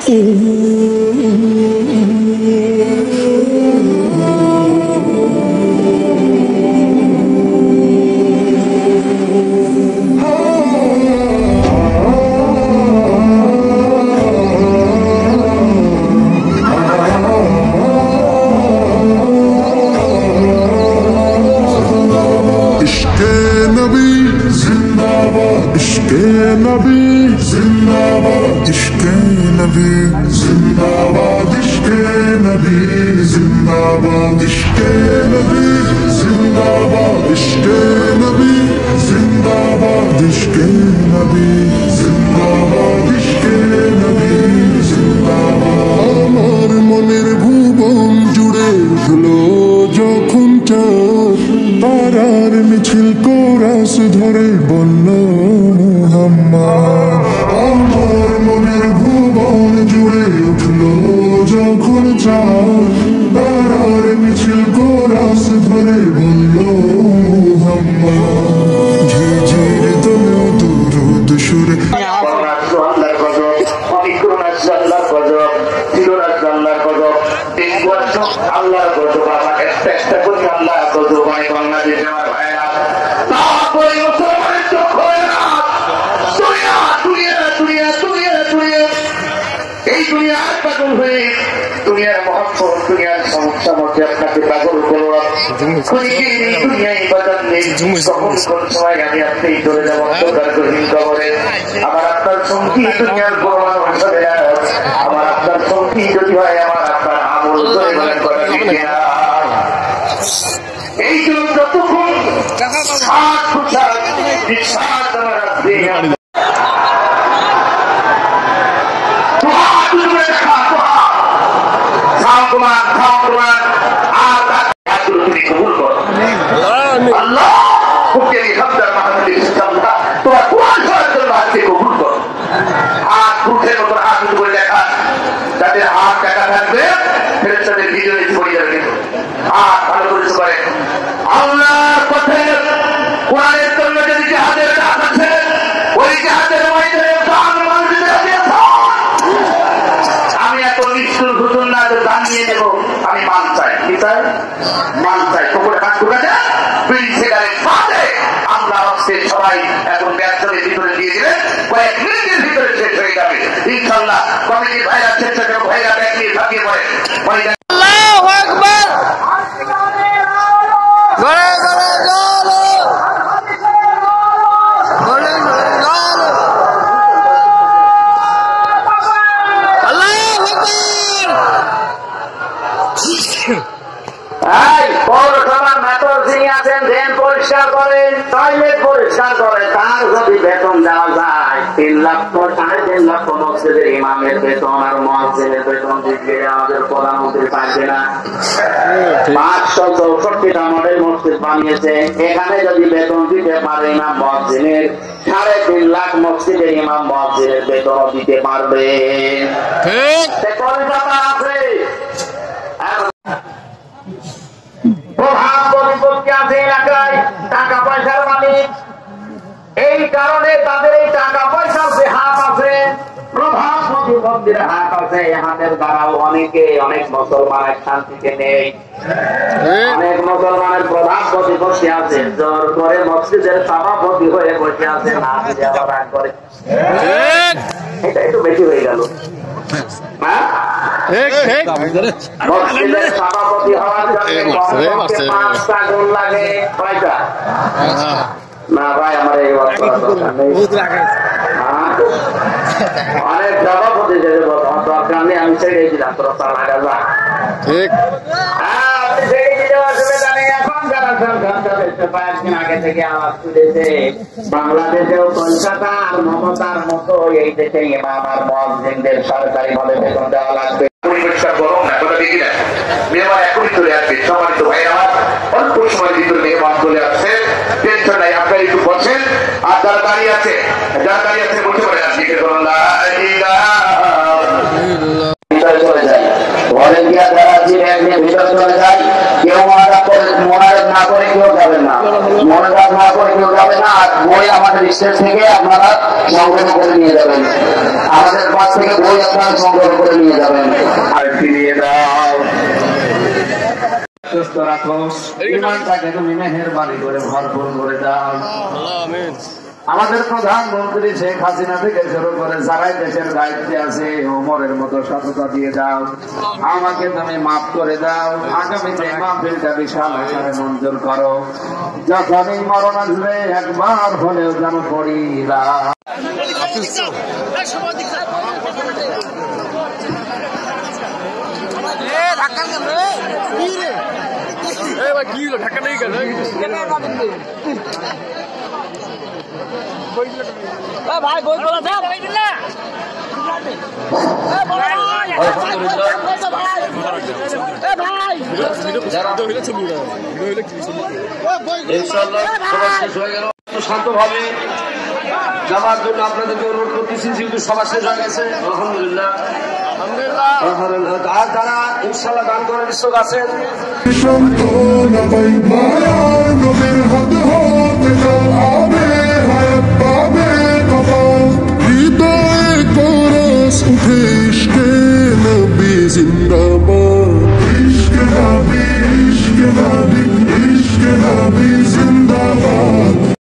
আমার মনের ভুবন জুড়ে উঠলো যখন চাঁদ তারার মিছিল কোরাস ধরে বলল মুহাম্মদ। আমার মনের ভুবন জুড়ে উঠলো যখন চাঁদ তারার মিছিল কোরাস ধরে বলল মুহাম্মদ। ঝিঝির দলেও দুরুদ সুরে আল্লাহর গজব আমার একটা করে আল্লাহর গজব মানে বাংলাদেশে আমার ভাইরা তারপরে মুসলমানের চোখ হয় না দুনিয়া দুনিয়া দুনিয়া দুনিয়া দুনিয়া এই দুনিয়ার পাগল হয়ে দুনিয়ার মহব্বত দুনিয়ার সমস্যা মধ্যে আপনাকে পাগল করো দুনিয়ায় বাজার নেই তখন কোন সময় আমি আপনি চলে যাবো অন্ধকার গহীন কবরে আমার আপনার সঙ্গী দুনিয়ার বড় মানুষ হবে না আমার আপনার সঙ্গী যদি হয় আমার আপনার আমল করে এই জন্য যতক্ষণ সাত পোশাক বিশ্বাস আমার আসবে তাদের হাত টাকা থাকবে ফেরেশতাদের ভিডিও পড়ে যাবে হাত ভালো করে সবাই আল্লাহর পথে কোরআনের জন্য যদি জিহাদের কাজ আছে ওই জিহাদের ময়দানে প্রাণ মাল দিতে হবে আমি এত নিষ্ঠুর হুজুর না যে দান নিয়ে নেব আমি মান চাই কি চাই মান চাই পুকুরে হাত ঢুকাতে বিড়ি সিগারেট পাতে আমরা হচ্ছে সবাই এখন ব্যবসার ভিতরে দিয়ে দিলে কয়েক মিনিটের ভিতরে শেষ হয়ে যাবে ইনশাআল্লাহ কমিটির ভাইরা স্বেচ্ছাসেবক ভাইরা ব্যাগ নিয়ে ঝাঁপিয়ে পড়ে আল্লাহু আকবার গড়ে গড়ে চলো গড়ে গড়ে চলো আল্লাহু আকবার পৌরসভার মেট্রো যিনি আছেন ড্রেন পরিষ্কার করেন টয়লেট পরিষ্কার করেন তার যদি বেতন দেওয়া যায় 3 লাখ 3.5 লাখ মসজিদের ইমামের বেতন আর মুয়াজ্জিনের বেতন দিতে আমাদের প্রধানমন্ত্রী পারবে না 564টা মডেল মসজিদ বানিয়েছে এখানে যদি বেতন দিতে পারে ইমাম মুয়াজ্জিনের 3.5 লাখ মসজিদের ইমাম মুয়াজ্জিনের বেতন দিতে পারবে ঠিক কলকাতা আছে প্রভাব প্রতিপত্তি আছে এলাকায় টাকা পয়সার মালিক এই কারণে তাদের এই টাকা পয়সার যে হাত আছে প্রভাব প্রতিপত্তির হাত আছে হাতের দ্বারাও অনেকে অনেক মুসলমান শান্তিতে নেই অনেক মুসলমানের প্রভাব প্রতিপত্তি আছে জোর করে মসজিদের সভাপতি হয়ে বসে আছে না আবার রাগ করে এটা একটু বেশি হয়ে গেল মসজিদের সভাপতি হওয়ার জন্য 5টা গুণ লাগে কয়টা না ভাই আমার এই অনেক সভাপতি দরকার নেই আমি ছেড়ে দিলাম তোরা লাগা যা ঠিক আপনি ছেড়ে দিতে অসুবিধা নেই এখন যারা কয়েকদিন আগে থেকে আওয়াজ তুলেছে বাংলাদেশেও কলকাতা আর মমতার মতো এই দেশে ইমাম আর মুয়াজ্জিনদের সরকারি ভাবে বেতন দেওয়া লাগবে পরিবেশটা গরম না কথা দেখি না মেহমান এখনই চলে আসবে সম্মানিত ভাইরা আমার অল্প সময়ের ভিতরে মেহমান চলে আসছে টেনশন নাই আপনারা একটু বসেন আর যারা দাঁড়িয়ে আছে বলতে পারেন দিকে চলে যায় ঘরে গিয়া যারা ভিতরে চলে যায় কেউ মনে না করে কেউ যাবেন না মনোজাত না করে কেউ যাবে না। আর বই আমাদের স্টেজ থেকে আপনারা সংগ্রহ করে নিয়ে যাবেন, আমাদের পাশ থেকে বই আপনারা সংগ্রহ করে নিয়ে যাবেন। আর ফিরিয়ে দাও, সুস্থ রাখো, ইমানটাকে তুমি মেহেরবানি করে ভরপুর করে দাও। আমাদের প্রধানমন্ত্রী শেখ হাসিনা থেকে শুরু করে যারাই দেশের দায়িত্বে আছে ওমরের মতো সততা দিয়ে দাও। আমাকে তুমি মাফ করে দাও। আগামীতে মাহফিলটা বিশাল আকারে মঞ্জুর করো। যখনই মরণ আসবে একবার হলেও যেন পড়ি না। ঢাকা নেই কেন ভাই বই বলা ভাই শান্তভাবে যাওয়ার জন্য আপনাদেরকে অনুরোধ করতেছি, যেহেতু সভা শেষ হয়ে গেছে আলহামদুলিল্লাহ। আর যারা ইনশাল্লাহ দান করার ইচ্ছুক আছেন সান্ত্বনা পাই মায়ার নবীর হাত হতে যাও আবে হায়াত পাবে কপাল হৃদয়ে করস উঠে ইশকে নবী জিন্দাবাদ ইশকে নবী ইশকে নবী ইশকে নবী জিন্দাবাদ।